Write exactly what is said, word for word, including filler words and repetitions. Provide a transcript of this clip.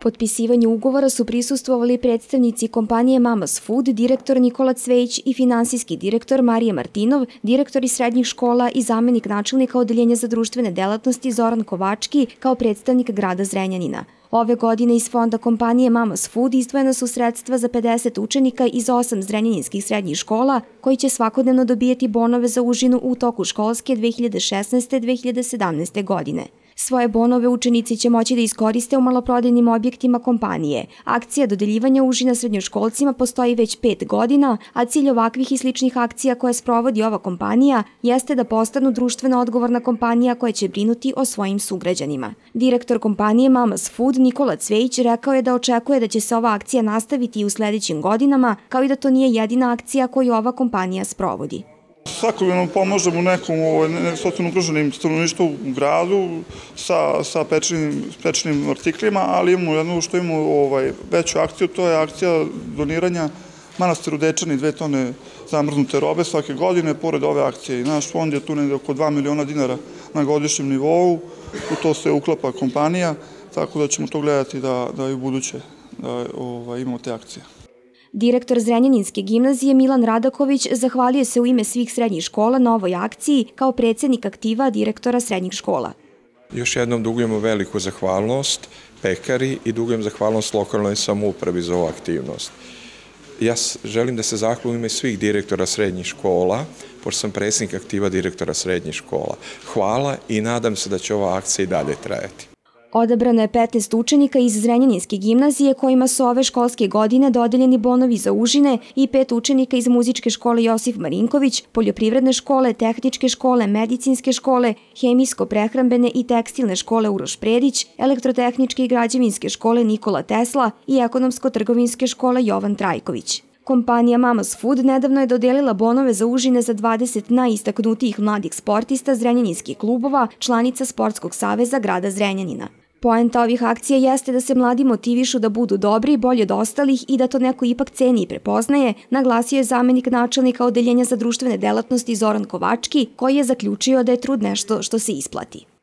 Potpisivanju ugovora su prisustvovali predstavnici kompanije Mamas Food, direktor Nikola Cvejić i finansijski direktor Marija Martinov, direktori srednjih škola i zamenik načelnika Odeljenja za društvene delatnosti Zoran Kovački kao predstavnik grada Zrenjanina. Ove godine iz fonda kompanije Mamas Food izdvojena su sredstva za pedeset učenika iz osam zrenjaninskih srednjih škola koji će svakodnevno dobijeti bonove za užinu u toku školske dve hiljade šesnaeste do dve hiljade sedamnaeste. godine. Svoje bonove učenici će moći da iskoriste u maloprodajnim objektima kompanije. Akcija dodeljivanja užina srednjoškolcima postoji već pet godina, a cilj ovakvih i sličnih akcija koje sprovodi ova kompanija jeste da postanu društveno odgovorna kompanija koja će brinuti o svojim sugrađanima. Direktor kompanije Mamas Food Nikola Cvejić rekao je da očekuje da će se ova akcija nastaviti i u sledećim godinama, kao i da to nije jedina akcija koju ova kompanija sprovodi. Svakodnevno pomažemo nekom socijalno ugroženim stanovništvu u gradu sa pečenim artiklima, ali imamo jednu što imamo veću akciju, to je akcija doniranja manastiru Dečani dve tone zamrznute robe svake godine, pored ove akcije. Naš fond je tu negde oko dva miliona dinara na godišnjem nivou, u to se uklapa kompanija, tako da ćemo to gledati da i u buduće imamo te akcije. Direktor Zrenjaninske gimnazije Milan Radaković zahvalio se u ime svih srednjih škola na ovoj akciji kao predsednik aktiva direktora srednjih škola. Još jednom dugujemo veliku zahvalnost pekari i dugujem zahvalnost lokalnoj samoupravi za ovu aktivnost. Ja želim da se zahvalim u ime svih direktora srednjih škola, pošto sam predsednik aktiva direktora srednjih škola. Hvala i nadam se da će ova akcija i dalje trajati. Odabrano je petnaest učenika iz Zrenjaninske gimnazije kojima su ove školske godine dodeljeni bonovi za užine i pet učenika iz muzičke škole Josif Marinković, poljoprivredne škole, tehničke škole, medicinske škole, hemijsko-prehrambene i tekstilne škole Uroš Predić, elektrotehničke i građevinske škole Nikola Tesla i ekonomsko-trgovinske škole Jovan Trajković. Kompanija Mamas Food nedavno je dodelila bonove za užine za dvadeset najistaknutijih mladih sportista zrenjaninskih klubova, članica Sportskog saveza grada Zrenjanina. Poenta ovih akcija jeste da se mladi motivišu da budu dobri i bolji od ostalih i da to neko ipak ceni i prepoznaje, naglasio je zamenik načelnika Odeljenja za društvene delatnosti Zoran Kovački, koji je zaključio da je trud nešto što se isplati.